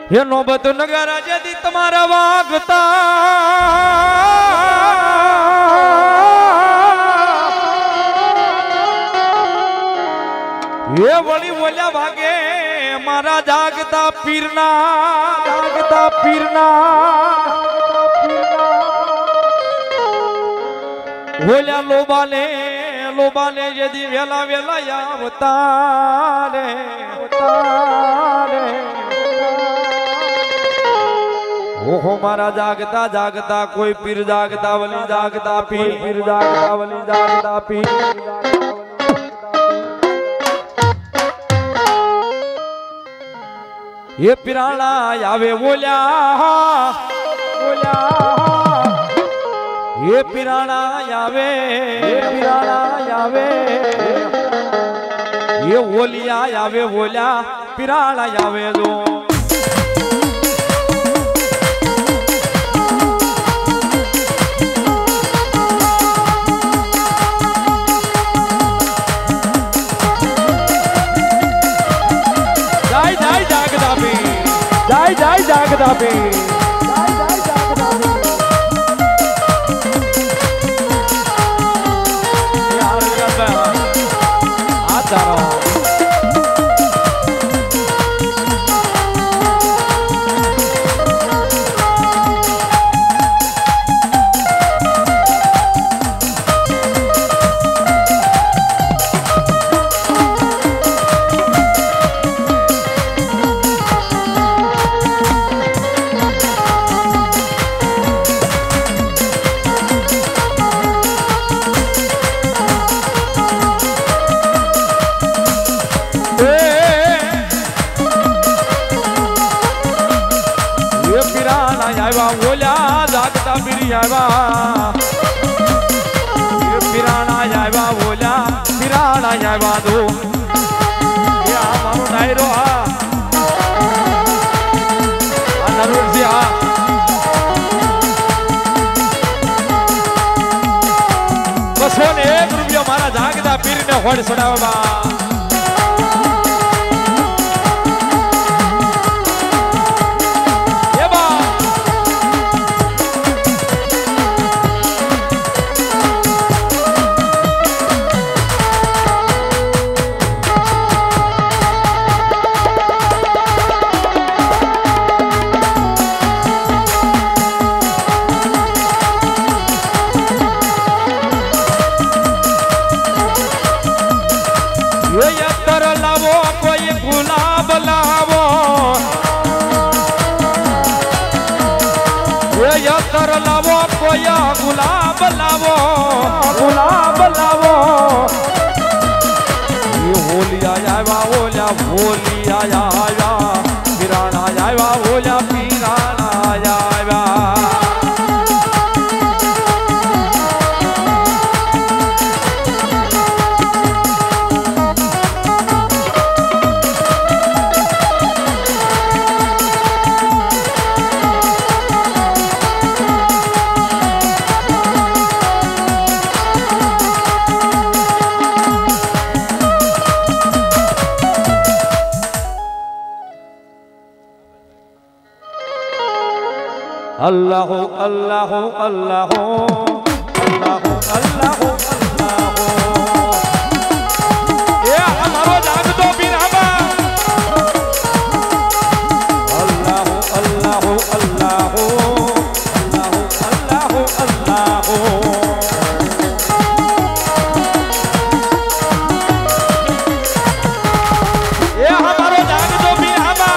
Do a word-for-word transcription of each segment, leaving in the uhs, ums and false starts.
ये नौबत नगारा यदि तुम्हारा वागता ये वली बोलिया भागे मारा जागता पीरना जागता पीरना बोलिया लोबाने लोबाने यदि वेला वेला यावता रे ओहो मारा जागता जागता कोई पीर जागता वली जागता पीर पीर जागता वली जागता पीर ये पिराना आवे बोलिया बोलिया ये पिराना आवे ये पिराना आवे ये बोलिया आवे बोलिया पिराना आवे दो जाय जाय जागदा पे जाय जाय जागदा पे यार करता आ जा रहा बोलिया जागता पिरियावा ये पिराना जायवा बोलिया पिराना जायवा दो ये हमारो नायरो आ नरूर जी आ बस ने एक रुपया हमारा जागता पीर ने होड़ सड़ावा कर लावो कोया गुलाब लावो गुलाब लावो ये होलिया आया होलिया होलिया आया पिराना आया होलिया पिराना आया अल्लाह अल्लाह अल्लाह अल्लाह अल्लाह अल्लाह ये हमारो जाग दो बिरहमा अल्लाह अल्लाह अल्लाह अल्लाह अल्लाह अल्लाह ये हमारो जाग दो बिरहमा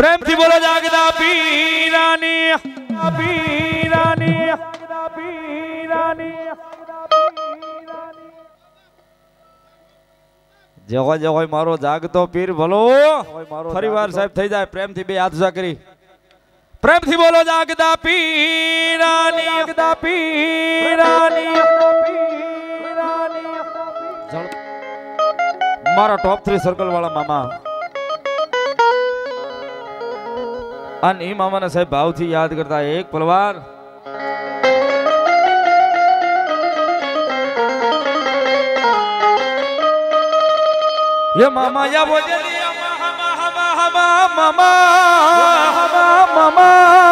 प्रेम थी बोलो जागदा पीरानी पीरानी पीरानी जगो जगो मारो जागतो पीर भलो फरीवार साहेब થઈ જાય પ્રેમથી બે હાથ ઊંચા કરી પ્રેમથી બોલો જાગદા પીરાની જાગદા પીરાની મારા ટોપ थ्री સર્કલ વાળા મામા અને ઈ મામાને સાહેબ ભાવથી યાદ કરતા એક પલવાર ये मामा या वो जली हमा हमा हमा हमा मामा हमा मामा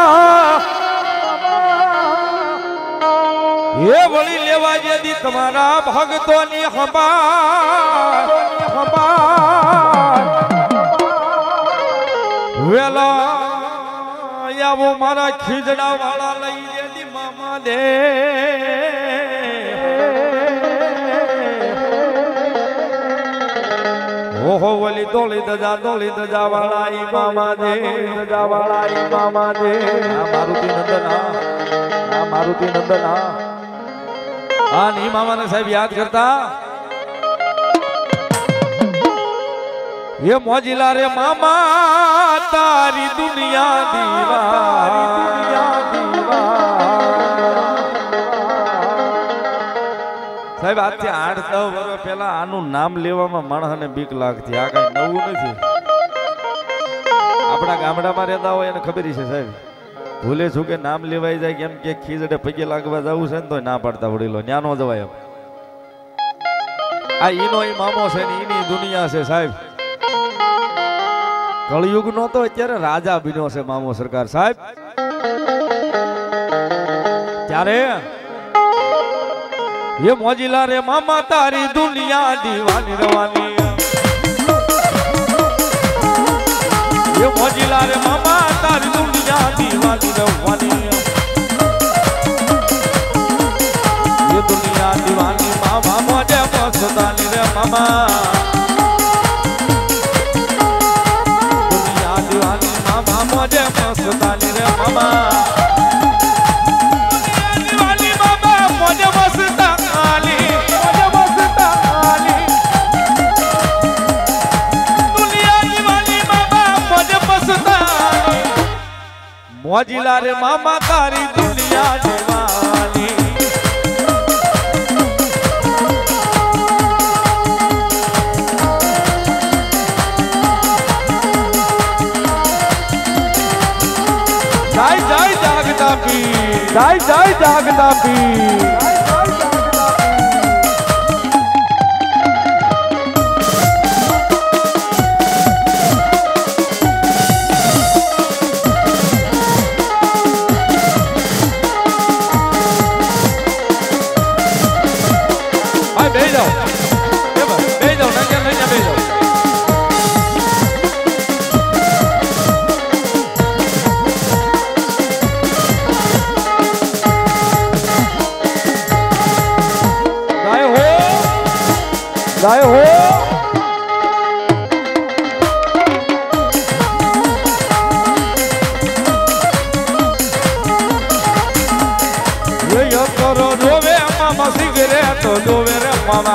ये बोली लेवा यदि तुम्हारा भक्तों ने हमा हमा वेला या वो मारा खिजड़ा वाला लई यदि मामा दे ओहो वली दोली दजा दोली दजा वाला ई मामा दे दजा वाला ई मामा दे आ मारुति नंदन आ मारुति नंदन आ नी मामा ने साहब याद करता ये मोजिला रे मामा तारी दुनिया दीवा दुनिया दीवा साहेब आज से आठ दस वर्ष पहला आनु नाम लेवामां माणसने बीक लागती आ कई नवुं नथी आपणा गामडामां रहेता होय एने खबर छे साहेब भूले छूके नाम लेवाई जाय केम के खीजड़े पगे लागवा जावुं छे ने तो ना पाडता वडीलो न्या नो जवाय आ ईनो ई मामो छे ने ईनी दुनिया छे साहेब कलयुग नो तो अत्यारे राजा बन्यो छे मामो सरकार साहेब त्यारे ये मोजिला रे मामा तारी दुनिया दीवानी रवानी ये मोजिला रे मामा तारी दुनिया दीवानी रवानी ये दुनिया दीवानी मामा मोजे मस्तानी रे मामा दुनिया दीवानी मामा मोजे मस्तानी रे मामा मोजिला रे मामा तारी दुनिया दीवानी जाय जाय जागदा पीर जाय जाय जागदा पीर गाय हो ये यो करो दोवे मामा सिगरेट दोवे रे मामा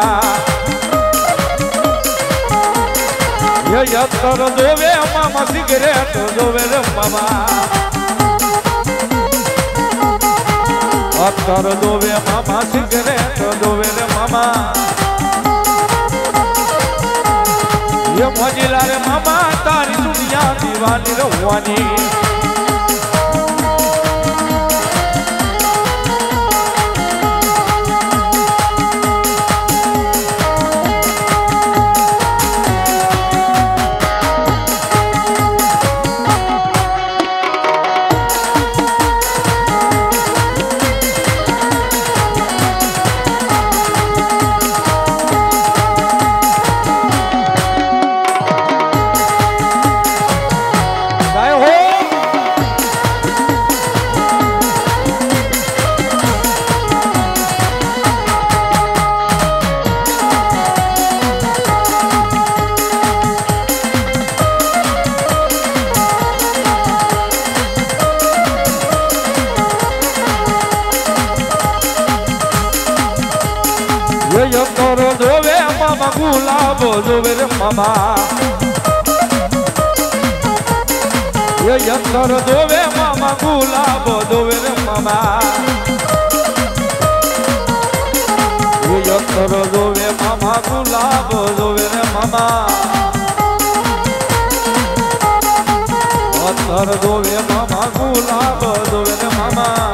ये यो करो दोवे मामा सिगरेट दोवे रे मामा अत्तर दोवे मामा सिगरेट दोवे रे मामा ये मोजिला रे मामा तारी दुनिया दीवानी रवानी गाय हो ગુલાબો જોવે રે મામા એ યંતર જોવે મામા ગુલાબો જોવે રે મામા એ યંતર જોવે મામા ગુલાબો જોવે રે મામા અંતર જોવે મામા ગુલાબો જોવે રે મામા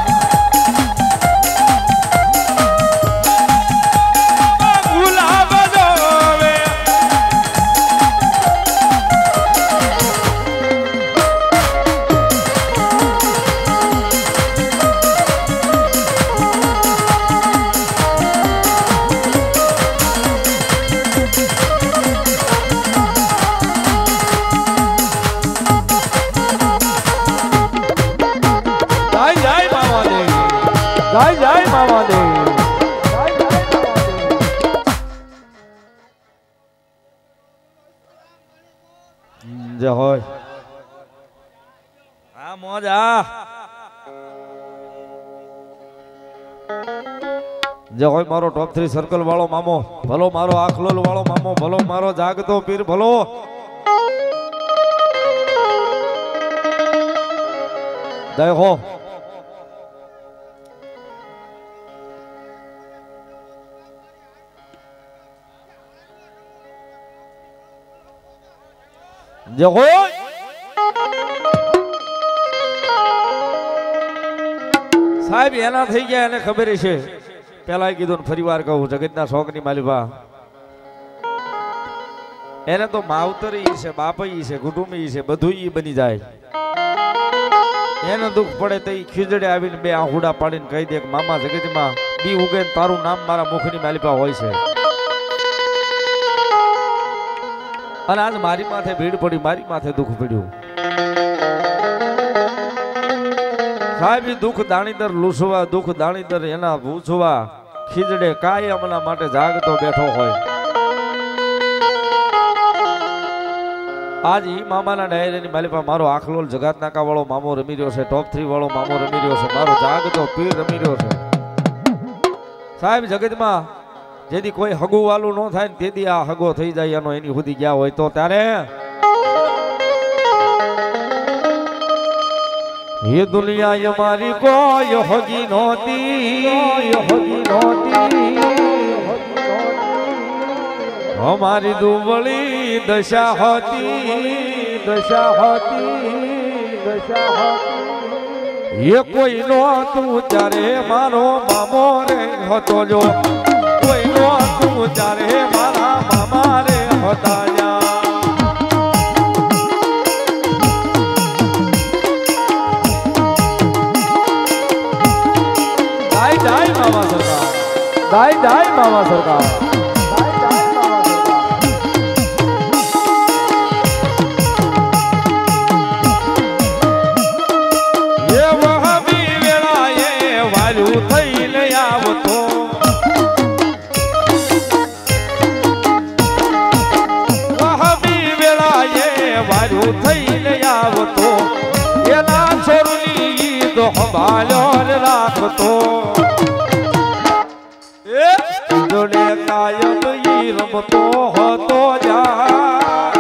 જય જય મામા દે જય હોય આ મોજ આ જય હોય મારો ટોપ થ્રી સર્કલ વાળો મામો ભલો મારો આખલોલ વાળો મામો ભલો મારો જાગતો પીર ભલો જય હો જે હોય સાહેબ એના થઈ ગયા એને ખબર છે પેલા કીધું ને ફરી વાર કહું જગતના શોખની માલિબા એને તો માવતર ઈ છે બાપ ઈ છે કુટુંબ ઈ છે બધું ઈ બની જાય એને દુઃખ પડે તો ઈ ખીજડે આવીને બે આહુડા પાડીને કહી દે કે મામા જગતમાં બી ઉગે તારું નામ મારા મુખની માલિબા હોય છે અને આજ મારી માથે ભીડ પડી મારી માથે દુઃખ પડ્યું સાહેબ દુઃખ દાણીદર લૂસવા દુઃખ દાણીદર એના પૂછવા ખીજડે કાયમના માટે જાગતો બેઠો હોય આજ ઈ મામાના ડાયરાની માલિપા મારો આખલોલ જગાત નાકા વાળો મામો રમી રહ્યો છે ટોપ થ્રી વાળો મામો રમી રહ્યો છે મારો જાગતો પીર રમી રહ્યો છે સાહેબ જગતમાં જેથી કોઈ હગું વાલું ન થાય ને તેથી આ હગો થઈ જાય એનો એની સુધી ગયા હોય તો ત્યારે ये दुनिया हमारी कोई होगी नोती होगी नोती हमारी दुबली दशा होती दशा होती दशा होती ये कोई नो तू चारे मारो मामो रे होतो जो कोई नो तू चारे मारा मामा रे होता जा दाई मामा सरकार दाई दाई मामा सरकार दाई दाई मामा सरकार ये वह भी वेला ये वालू थईने आवतो वह भी वेला ये वालू थईने आवतो ये ना छोरुनी तो हवालो राखतो जोड़े कायम ही रमतो हो तो जा